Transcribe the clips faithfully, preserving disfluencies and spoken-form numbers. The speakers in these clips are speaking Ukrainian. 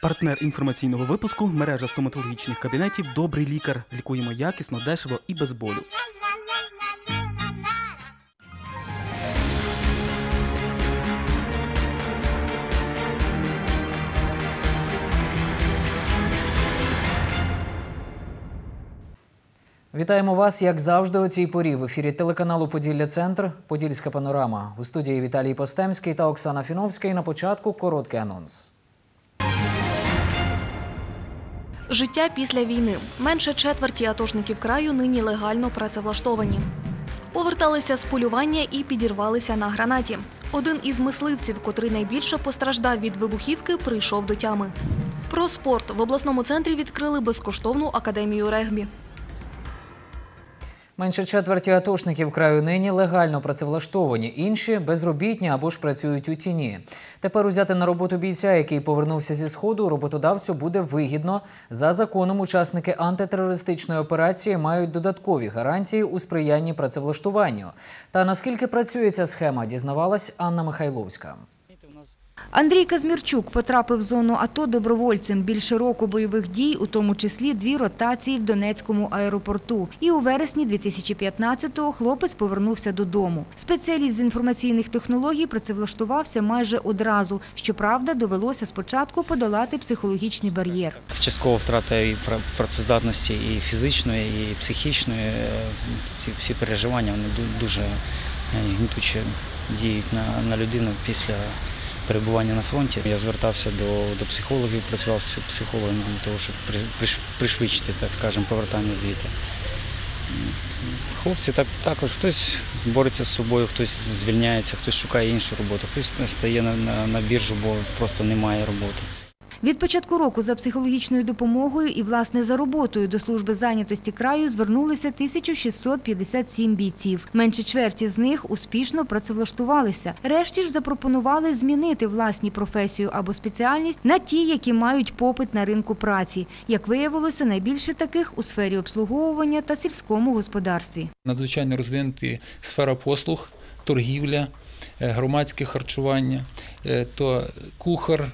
Партнер інформаційного випуску – мережа стоматологічних кабінетів «Добрий лікар». Лікуємо якісно, дешево і без болю. Вітаємо вас, як завжди, у цій порі. В ефірі телеканалу «Поділля-Центр», «Подільська панорама». У студії Віталій Постемський та Оксана Фіновська. І на початку короткий анонс. Життя після війни. Менше четверті атошників краю нині легально працевлаштовані. Поверталися з полювання і підірвалися на гранаті. Один із мисливців, котрий найбільше постраждав від вибухівки, прийшов до тями. Про спорт. В обласному центрі відкрили безкоштовну академію регбі. Менше четверті атошників краю нині легально працевлаштовані, інші – безробітні або ж працюють у тіні. Тепер узяти на роботу бійця, який повернувся зі Сходу, роботодавцю буде вигідно. За законом учасники антитерористичної операції мають додаткові гарантії у сприянні працевлаштуванню. Та наскільки працює ця схема, дізнавалась Анна Михайловська. Андрій Казмірчук потрапив в зону АТО добровольцем. Більше року бойових дій, у тому числі дві ротації в Донецькому аеропорту. І у вересні дві тисячі п'ятнадцятого хлопець повернувся додому. Спеціаліст з інформаційних технологій працевлаштувався майже одразу. Щоправда, довелося спочатку подолати психологічний бар'єр. Частково втрата і працездатності і фізичної, і психічної. Ці всі переживання вони дуже гнітуче діють на, на людину після перебування на фронті. Я звертався до, до психологів, працював з психологом для того, щоб пришвидшити, так скажемо, повертання звідти. Хлопці так, також, хтось бореться з собою, хтось звільняється, хтось шукає іншу роботу, хтось стає на, на, на біржу, бо просто немає роботи. Від початку року за психологічною допомогою і, власне, за роботою до служби зайнятості краю звернулися тисяча шістсот п'ятдесят сім бійців. Менше чверті з них успішно працевлаштувалися. Решті ж запропонували змінити власні професію або спеціальність на ті, які мають попит на ринку праці. Як виявилося, найбільше таких у сфері обслуговування та сільському господарстві. Надзвичайно розвинута сфера послуг, торгівля, громадське харчування, то кухар,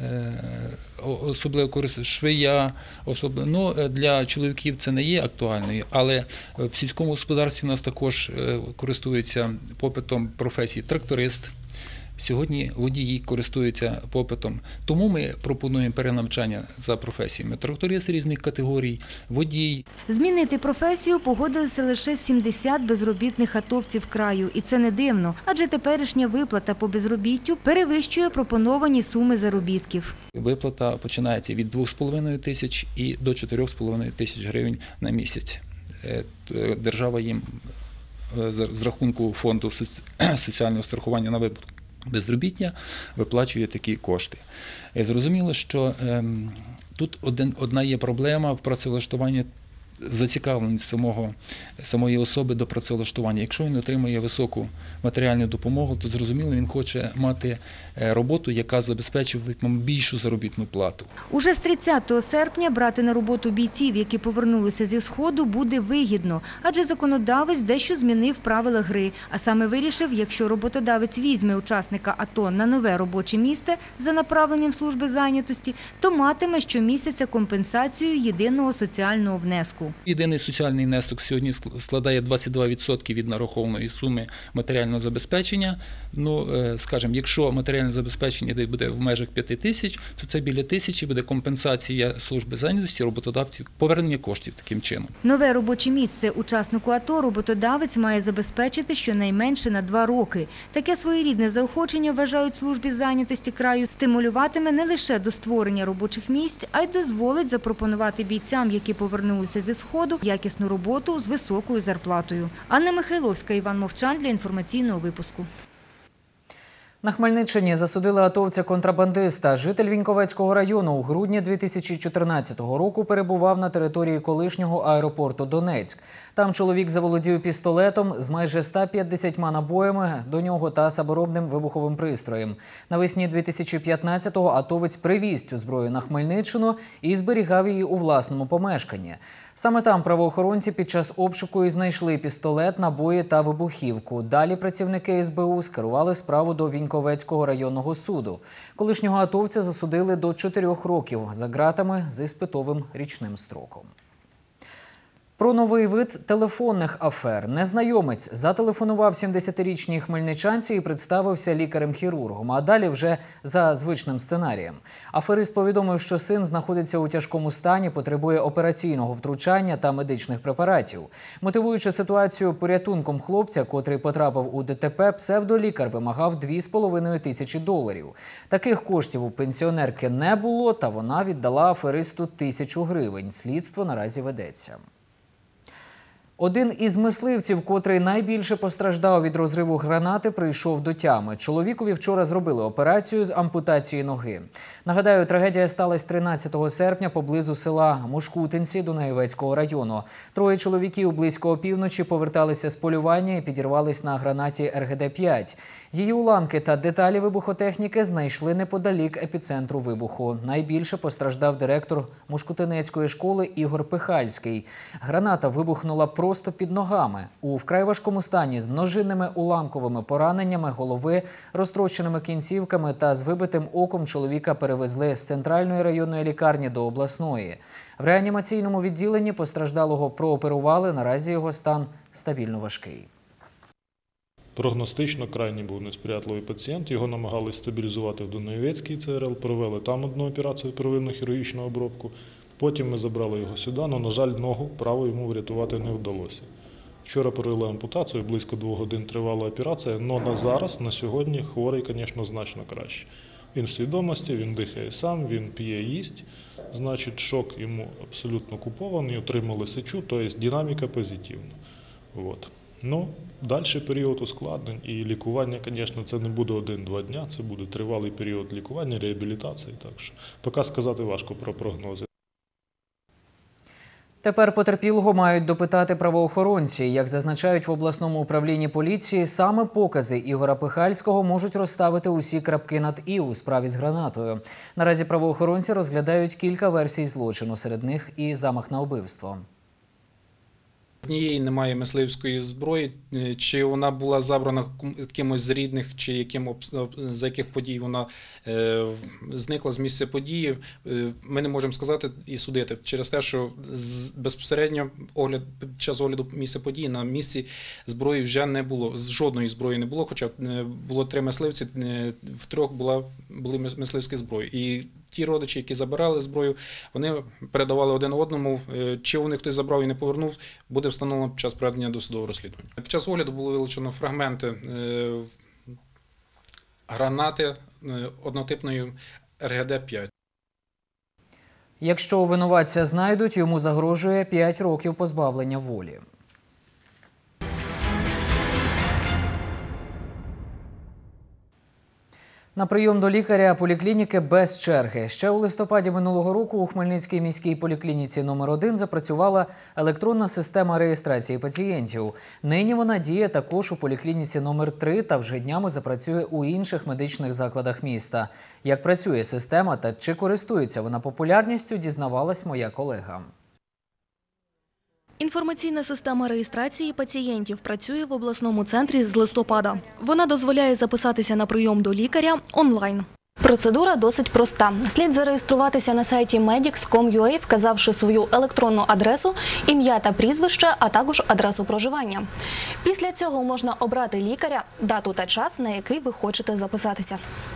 особливо користь швея, особливо, ну, для чоловіків це не є актуальною, але в сільському господарстві у нас також користуються попитом професії тракторист. Сьогодні водії користуються попитом. Тому ми пропонуємо перенавчання за професіями. Тракторист різних категорій, водій. Змінити професію погодилися лише сімдесят безробітних атовців краю. І це не дивно, адже теперішня виплата по безробіттю перевищує пропоновані суми заробітків. Виплата починається від двох з половиною тисяч і до чотирьох з половиною тисяч гривень на місяць. Держава їм з рахунку фонду соціального страхування на випадок безробіття виплачує такі кошти. Зрозуміло, що ем, тут один, одна є проблема в працевлаштуванні, зацікавленість самого, самої особи до працевлаштування. Якщо він отримує високу матеріальну допомогу, то зрозуміло, він хоче мати роботу, яка забезпечує більшу заробітну плату. Уже з тридцятого серпня брати на роботу бійців, які повернулися зі Сходу, буде вигідно, адже законодавець дещо змінив правила гри, а саме вирішив, якщо роботодавець візьме учасника АТО на нове робоче місце за направленням служби зайнятості, то матиме щомісяця компенсацію єдиного соціального внеску. Єдиний соціальний внесок сьогодні складає двадцять два відсотки від нарахованої суми матеріального забезпечення. Ну, скажімо, якщо матеріальне забезпечення буде в межах п'яти тисяч, то це біля тисячі буде компенсація служби зайнятості, роботодавців, повернення коштів таким чином. Нове робоче місце учаснику АТО роботодавець має забезпечити щонайменше на два роки. Таке своєрідне заохочення, вважають службі зайнятості краю, стимулюватиме не лише до створення робочих місць, а й дозволить запропонувати бійцям, які повернулися зі Сходу, якісну роботу з високою зарплатою. Анна Михайловська, Іван Мовчан для інформаційного випуску. На Хмельниччині засудили атовця-контрабандиста. Житель Віньковецького району у грудні дві тисячі чотирнадцятого року перебував на території колишнього аеропорту Донецьк. Там чоловік заволодів пістолетом з майже ста п'ятдесятьма набоями до нього та саморобним вибуховим пристроєм. Навесні дві тисячі п'ятнадцятого атовець привіз цю зброю на Хмельниччину і зберігав її у власному помешканні. Саме там правоохоронці під час обшуку і знайшли пістолет, набої та вибухівку. Далі працівники ес бе у скерували справу до Віньковецького районного суду. Колишнього атовця засудили до чотирьох років за ґратами з іспитовим річним строком. Про новий вид телефонних афер. Незнайомець зателефонував сімдесятирічній хмельничанці і представився лікарем-хірургом, а далі вже за звичним сценарієм. Аферист повідомив, що син знаходиться у тяжкому стані, потребує операційного втручання та медичних препаратів. Мотивуючи ситуацію порятунком хлопця, котрий потрапив у де те пе, псевдолікар вимагав дві з половиною тисячі доларів. Таких коштів у пенсіонерки не було, та вона віддала аферисту тисячу гривень. Слідство наразі ведеться. Один із мисливців, котрий найбільше постраждав від розриву гранати, прийшов до тями. Чоловікові вчора зробили операцію з ампутації ноги. Нагадаю, трагедія сталася тринадцятого серпня поблизу села Мошкутинці Дунаєвецького району. Троє чоловіків близько опівночі поверталися з полювання і підірвались на гранаті ер ге де п'ять. Її уламки та деталі вибухотехніки знайшли неподалік епіцентру вибуху. Найбільше постраждав директор Мошкутинецької школи Ігор Пихальський. Граната вибухнула просто під ногами. У вкрай важкому стані з множинними уламковими пораненнями голови, розтрощеними кінцівками та з вибитим оком чоловіка перевезли з центральної районної лікарні до обласної. В реанімаційному відділенні постраждалого прооперували, наразі його стан стабільно важкий. Прогностично крайній був несприятливий пацієнт, його намагались стабілізувати в Дунаєвецький це ер ел, провели там одну операцію, первинну хірургічну обробку. Потім ми забрали його сюди, але, на жаль, ногу праву йому врятувати не вдалося. Вчора провели ампутацію, близько двох годин тривала операція, але на зараз, на сьогодні, хворий, звісно, значно краще. Він в свідомості, він дихає сам, він п'є, їсть, значить, шок йому абсолютно купований, отримали сечу, тобто динаміка позитивна. От. Ну, далі період ускладнень і лікування, звісно, це не буде один-два дня, це буде тривалий період лікування, реабілітації, так що поки сказати важко про прогнози. Тепер потерпілого мають допитати правоохоронці. Як зазначають в обласному управлінні поліції, саме покази Ігора Пихальського можуть розставити усі крапки над «і» у справі з гранатою. Наразі правоохоронці розглядають кілька версій злочину, серед них і замах на вбивство. Однієї немає мисливської зброї, чи вона була забрана кимось з рідних, чи яким, за яких подій вона е, зникла з місця події, е, ми не можемо сказати і судити через те, що безпосередньо огляд, під час огляду місця події на місці зброї вже не було, жодної зброї не було, хоча було три мисливці, в трьох була, були мисливські зброї. І ті родичі, які забирали зброю, вони передавали один одному, чи вони хтось забрав і не повернув, буде встановлено під час проведення досудового розслідування. Під час огляду було вилучено фрагменти гранати однотипної ер ге де п'ять. Якщо винуватця знайдуть, йому загрожує п'ять років позбавлення волі. На прийом до лікаря поліклініки без черги. Ще у листопаді минулого року у Хмельницькій міській поліклініці номер один запрацювала електронна система реєстрації пацієнтів. Нині вона діє також у поліклініці номер три та вже днями запрацює у інших медичних закладах міста. Як працює система та чи користується вона популярністю, дізнавалась моя колега. Інформаційна система реєстрації пацієнтів працює в обласному центрі з листопада. Вона дозволяє записатися на прийом до лікаря онлайн. Процедура досить проста. Слід зареєструватися на сайті медікс крапка ком крапка ю а, вказавши свою електронну адресу, ім'я та прізвище, а також адресу проживання. Після цього можна обрати лікаря, дату та час, на який ви хочете записатися.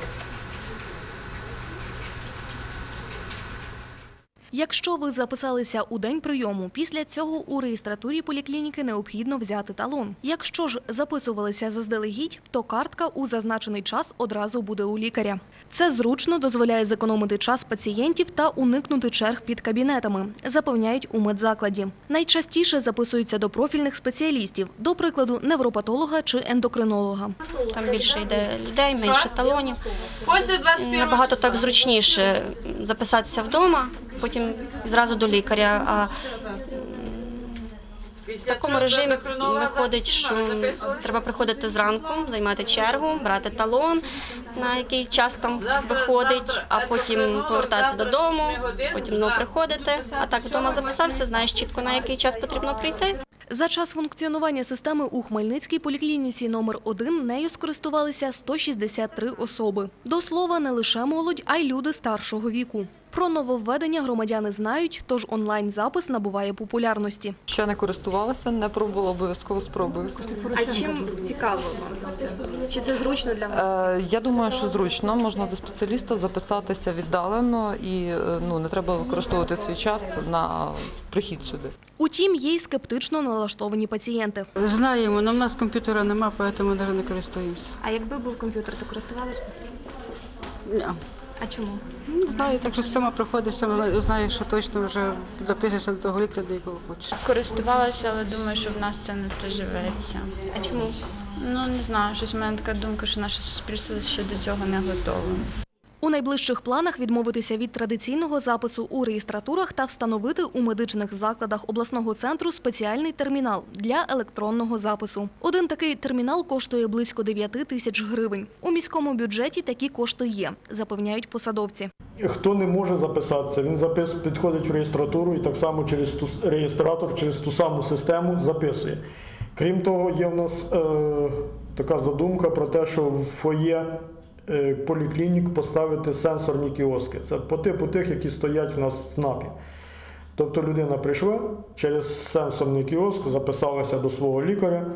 Якщо ви записалися у день прийому, після цього у реєстратурі поліклініки необхідно взяти талон. Якщо ж записувалися заздалегідь, то картка у зазначений час одразу буде у лікаря. Це зручно дозволяє зекономити час пацієнтів та уникнути черг під кабінетами, запевняють у медзакладі. Найчастіше записуються до профільних спеціалістів, до прикладу, невропатолога чи ендокринолога. Там більше йде людей, менше талонів. Набагато так зручніше записатися вдома, потім зразу до лікаря. А В такому режимі виходить, що треба приходити зранку, займати чергу, брати талон, на який час там виходить, а потім повертатися додому, потім знову приходити. А так вдома записався, знаєш чітко, на який час потрібно прийти. За час функціонування системи у Хмельницькій поліклініці номер один нею скористувалися сто шістдесят три особи. До слова, не лише молодь, а й люди старшого віку. Про нововведення громадяни знають, тож онлайн-запис набуває популярності. Ще не користувалася, не пробувала, обов'язково спробую. А чим цікаво вам це? Чи це зручно для вас? Е, я думаю, що зручно. Можна до спеціаліста записатися віддалено і ну, не треба використовувати свій час на прихід сюди. Утім, є й скептично налаштовані пацієнти. Знаємо, але в нас комп'ютера немає, тому навіть не користуємося. А якби був комп'ютер, то користувалися б? Ні. А чому? Не знаю, так що сама приходиш, сама знаєш, що точно вже запишешся до того лікаря, до якого хочеш. Скористувалася, але думаю, що в нас це не приживеться. А чому? Ну, не знаю, щось в мене така думка, що наше суспільство ще до цього не готове. У найближчих планах відмовитися від традиційного запису у реєстратурах та встановити у медичних закладах обласного центру спеціальний термінал для електронного запису. Один такий термінал коштує близько дев'яти тисяч гривень. У міському бюджеті такі кошти є, запевняють посадовці. Хто не може записатися, він запис, підходить в реєстратуру і так само через ту, реєстратор, через ту саму систему записує. Крім того, є в нас е, така задумка про те, що в фоє поліклінік поставити сенсорні кіоски. Це по типу тих, які стоять у нас в ЦНАПі. Тобто людина прийшла через сенсорний кіоск, записалася до свого лікаря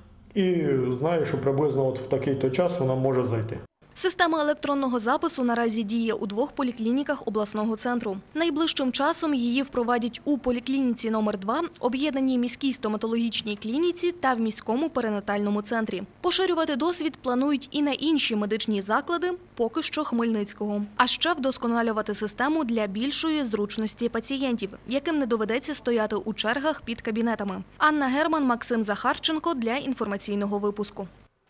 і знає, що приблизно от в такий-то час вона може зайти. Система електронного запису наразі діє у двох поліклініках обласного центру. Найближчим часом її впровадять у поліклініці номер два, об'єднаній міській стоматологічній клініці та в міському перинатальному центрі. Поширювати досвід планують і на інші медичні заклади, поки що Хмельницького. А ще вдосконалювати систему для більшої зручності пацієнтів, яким не доведеться стояти у чергах під кабінетами. Анна Герман, Максим Захарченко для інформаційного випуску.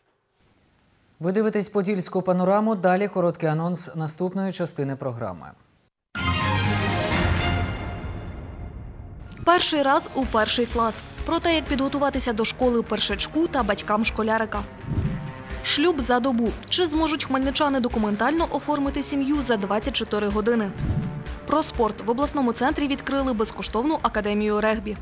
Ви дивитесь «Подільську панораму», далі короткий анонс наступної частини програми. Перший раз у перший клас. Про те, як підготуватися до школи першачку та батькам школярика. Шлюб за добу. Чи зможуть хмельничани документально оформити сім'ю за двадцять чотири години? Про спорт. В обласному центрі відкрили безкоштовну академію регбі.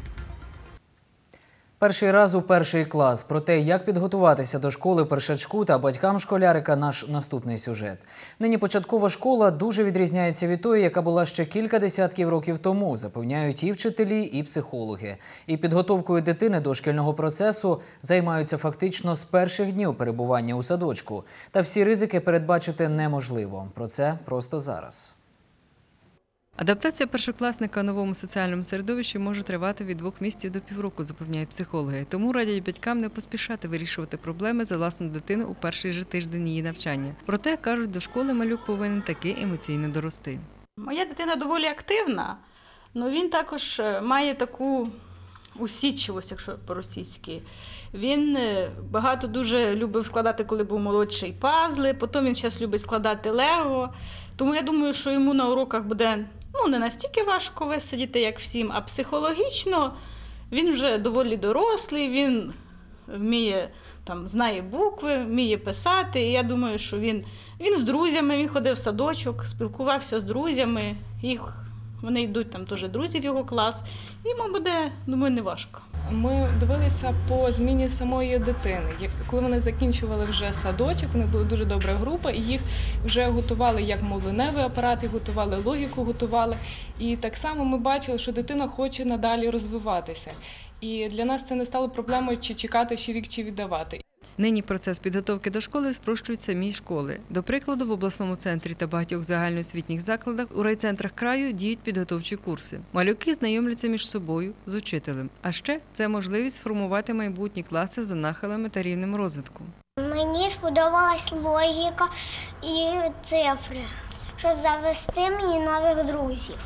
Перший раз у перший клас. Про те, як підготуватися до школи першачку та батькам школярика, наш наступний сюжет. Нині початкова школа дуже відрізняється від тої, яка була ще кілька десятків років тому, запевняють і вчителі, і психологи. І підготовкою дитини до шкільного процесу займаються фактично з перших днів перебування у садочку. Та всі ризики передбачити неможливо. Про це просто зараз. Адаптація першокласника у новому соціальному середовищі може тривати від двох місяців до півроку, запевняють психологи. Тому радять батькам не поспішати вирішувати проблеми за власну дитину у перший же тиждень її навчання. Проте, кажуть, до школи малюк повинен таки емоційно дорости. Моя дитина доволі активна, але він також має таку усідчивість, якщо по-російськи. Він багато дуже любив складати, коли був молодший, пазли, потім він зараз любить складати лего. Тому я думаю, що йому на уроках буде ну, не настільки важко висидіти, як всім, а психологічно він вже доволі дорослий, він вміє, там, знає букви, вміє писати. І я думаю, що він, він з друзями, він ходив в садочок, спілкувався з друзями, їх, вони йдуть там теж друзі в його клас, і йому буде, думаю, не важко. Ми дивилися по зміні самої дитини. Коли вони закінчували вже садочок, у них була дуже добра група, і їх вже готували як мовленевий апарат, і готували логіку, готували. І так само ми бачили, що дитина хоче надалі розвиватися. І для нас це не стало проблемою, чи чекати ще рік, чи віддавати. Нині процес підготовки до школи спрощують самі школи. До прикладу, в обласному центрі та багатьох загальноосвітніх закладах у райцентрах краю діють підготовчі курси. Малюки знайомляться між собою з учителем. А ще це можливість сформувати майбутні класи за нахилами та рівнем розвитку. Мені сподобалась логіка і цифри, щоб завести мені нових друзів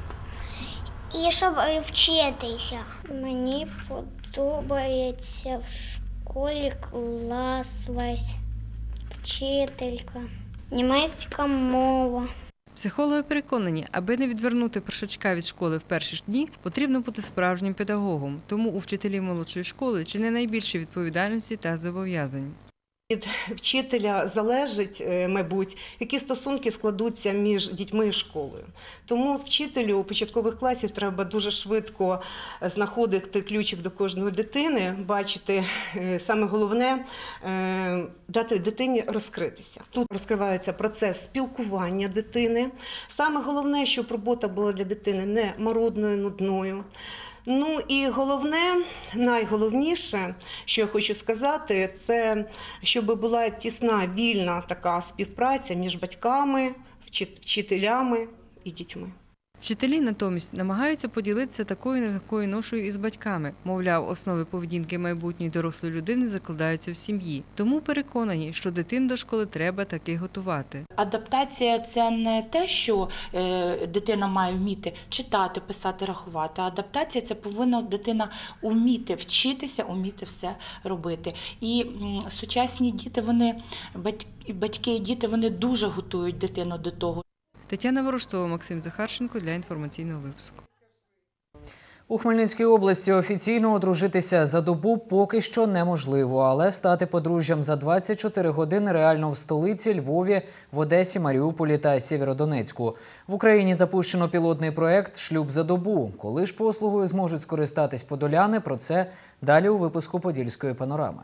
і щоб вчитися. Мені подобається в школі клас весь, вчителька, німецька мова. Психологи переконані, аби не відвернути першачка від школи в перші ж дні, потрібно бути справжнім педагогом. Тому у вчителів молодшої школи чи не найбільше відповідальності та зобов'язань. Від вчителя залежить, мабуть, які стосунки складуться між дітьми і школою. Тому вчителю початкових класів треба дуже швидко знаходити ключик до кожної дитини, бачити, саме головне – дати дитині розкритися. Тут розкривається процес спілкування дитини. Саме головне, щоб робота була для дитини не марудною, нудною. Ну і головне, найголовніше, що я хочу сказати, це щоб була тісна, вільна така співпраця між батьками, вчителями і дітьми. Вчителі натомість намагаються поділитися такою нелегкою ношою із батьками. Мовляв, основи поведінки майбутньої дорослої людини закладаються в сім'ї. Тому переконані, що дитину до школи треба таки готувати. Адаптація – це не те, що е, дитина має вміти читати, писати, рахувати. Адаптація – це повинна дитина вміти вчитися, вміти все робити. І м, сучасні діти, вони, батьки, батьки і діти, вони дуже готують дитину до того. Тетяна Ворожцова, Максим Захарченко для інформаційного випуску. У Хмельницькій області офіційно одружитися за добу поки що неможливо, але стати подружжям за двадцять чотири години реально в столиці, Львові, в Одесі, Маріуполі та Сєвєродонецьку. В Україні запущено пілотний проєкт «Шлюб за добу». Коли ж послугою зможуть скористатись подоляни, про це далі у випуску «Подільської панорами».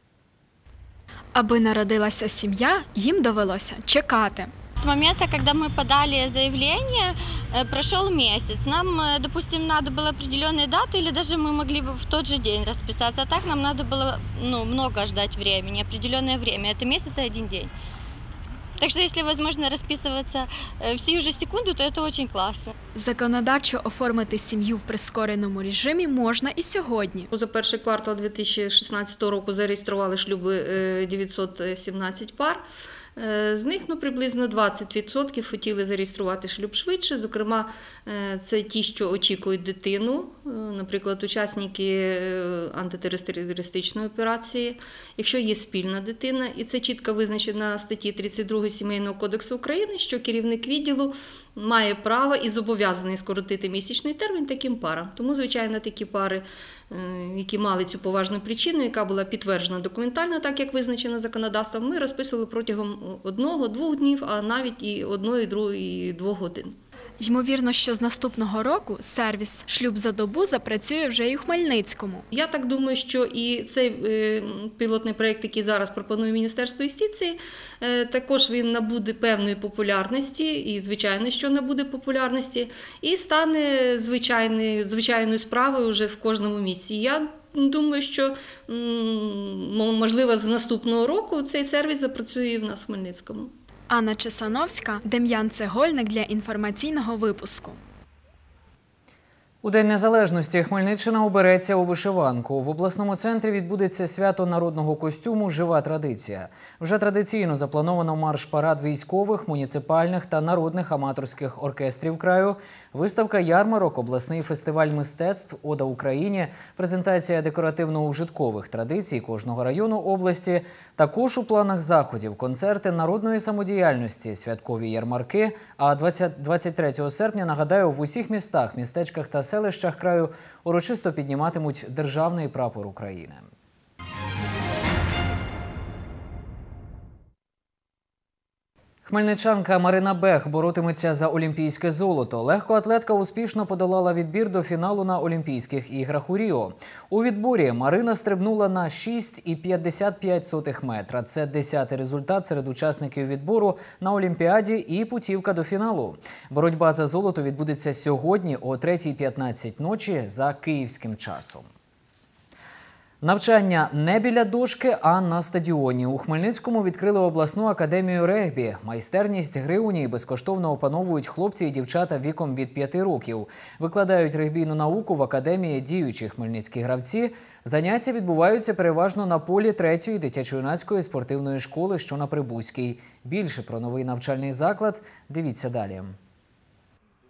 Аби народилася сім'я, їм довелося чекати. С момента, когда мы подали заявление, прошел месяц. Нам, допустим, надо было определенную дату, или даже мы могли бы в тот же день расписаться. А так нам надо было ну, много ждать времени, определенное время. Это месяц и один день. Так что, если возможно расписываться в сию же секунду, то это очень классно. Законодавчо оформити сім'ю в прискореному режимі можна і сьогодні. За перший квартал дві тисячі шістнадцятого року зареєстрували шлюби дев'ятсот сімнадцять пар. З них ну, приблизно двадцять відсотків хотіли зареєструвати шлюб швидше. Зокрема, це ті, що очікують дитину, наприклад, учасники антитерористичної операції, якщо є спільна дитина. І це чітко визначено в статті тридцять два Сімейного кодексу України, що керівник відділу має право і зобов'язаний скоротити місячний термін таким парам. Тому, звичайно, такі пари, які мали цю поважну причину, яка була підтверджена документально, так як визначено законодавством, ми розписували протягом одного-двох днів, а навіть і одної, другої, і двох годин. Ймовірно, що з наступного року сервіс «Шлюб за добу» запрацює вже і у Хмельницькому. Я так думаю, що і цей е, пілотний проєкт, який зараз пропонує Міністерство юстиції, е, також він набуде певної популярності, і звичайно, що набуде популярності, і стане звичайною, звичайною справою вже в кожному місці. Я думаю, що, можливо, з наступного року цей сервіс запрацює і в нас в Хмельницькому. Анна Чесановська, Дем'ян Цегольник для інформаційного випуску. У День Незалежності Хмельниччина обереться у вишиванку. В обласному центрі відбудеться свято народного костюму «Жива традиція». Вже традиційно заплановано марш-парад військових, муніципальних та народних аматорських оркестрів краю, виставка ярмарок, обласний фестиваль мистецтв «Ода Україні», презентація декоративно-ужиткових традицій кожного району області. Також у планах заходів – концерти народної самодіяльності, святкові ярмарки. А двадцять третього серпня, нагадаю, в усіх містах, містечках та селищах краю урочисто підніматимуть державний прапор України. Хмельничанка Марина Бех боротиметься за олімпійське золото. Легкоатлетка успішно подолала відбір до фіналу на Олімпійських іграх у Ріо. У відборі Марина стрибнула на шість цілих п'ятдесят п'ять сотих метра. Це десятий результат серед учасників відбору на Олімпіаді і путівка до фіналу. Боротьба за золото відбудеться сьогодні о третій п'ятнадцять ночі за київським часом. Навчання не біля дошки, а на стадіоні. У Хмельницькому відкрили обласну академію регбі. Майстерність гри у ній безкоштовно опановують хлопці і дівчата віком від п'яти років. Викладають регбійну науку в академії діючі хмельницькі гравці. Заняття відбуваються переважно на полі третьої дитячо-юнацької спортивної школи, що на Прибузькій. Більше про новий навчальний заклад дивіться далі.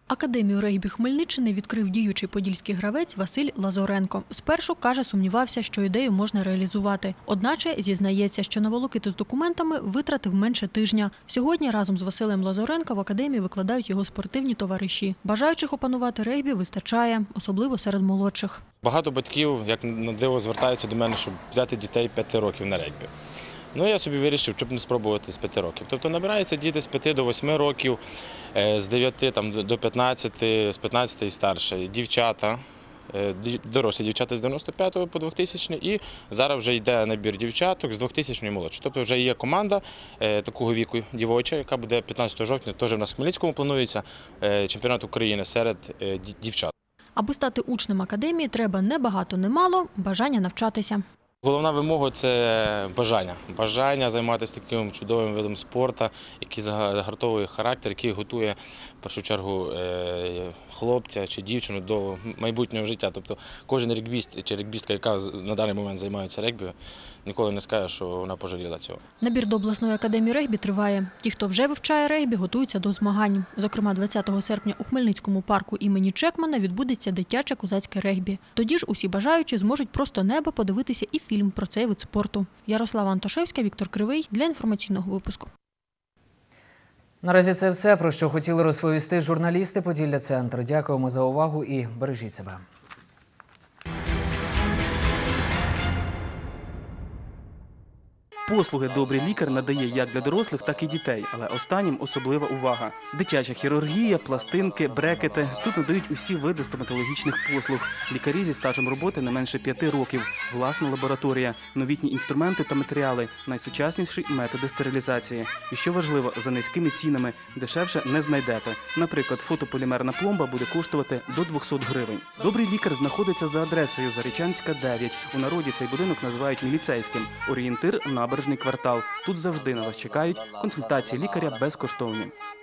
Академію регбі Хмельниччини відкрив діючий подільський гравець Василь Лазоренко. Спершу, каже, сумнівався, що ідею можна реалізувати. Одначе зізнається, що наволокити з документами витратив менше тижня. Сьогодні разом з Василем Лазоренко в академії викладають його спортивні товариші. Бажаючих опанувати регбі вистачає, особливо серед молодших. Багато батьків, як на диво, звертаються до мене, щоб взяти дітей п'яти років на регбі. Ну, я собі вирішив, щоб не спробувати з п'яти років. Тобто набираються діти з п'яти до восьми років, з дев'яти там, до п'ятнадцяти, з п'ятнадцяти і старше. Дівчата, дорослі дівчата з дев'яносто п'ятого по двохтисячний, і зараз вже йде набір дівчаток з двохтисячного і молодших. Тобто вже є команда такого віку дівоча, яка буде п'ятнадцятого жовтня, теж в нас в Хмельницькому планується чемпіонат України серед дівчат. Аби стати учнем академії, треба не багато, не мало, бажання навчатися. Головна вимога – це бажання. Бажання займатися таким чудовим видом спорту, який загартовує характер, який готує, в першу чергу, хлопця чи дівчину до майбутнього життя. Тобто кожен регбіст чи регбістка, яка на даний момент займається регбі, ніколи не скаже, що вона пожаліла цього. Набір до обласної академії регбі триває. Ті, хто вже вивчає регбі, готуються до змагань. Зокрема, двадцятого серпня у Хмельницькому парку імені Чекмана відбудеться дитяче козацьке регбі. Тоді ж усі бажаючі зможуть просто неба подивитися і фільм про цей вид спорту. Ярослава Антошевська, Віктор Кривий для інформаційного випуску. Наразі це все, про що хотіли розповісти журналісти Поділля Центр. Дякуємо за увагу і бережіть себе. Послуги «Добрий лікар» надає як для дорослих, так і дітей, але останнім особлива увага. Дитяча хірургія, пластинки, брекети – тут надають усі види стоматологічних послуг. Лікарі зі стажем роботи не менше п'яти років, власна лабораторія, новітні інструменти та матеріали, найсучасніші методи стерилізації. І що важливо, за низькими цінами, дешевше не знайдете. Наприклад, фотополімерна пломба буде коштувати до двохсот гривень. «Добрий лікар» знаходиться за адресою Зарічанська, дев'ять. У народі цей будинок називають міліцейським. Орієнтир – Набережний квартал. Тут завжди на вас чекають, консультації лікаря безкоштовні.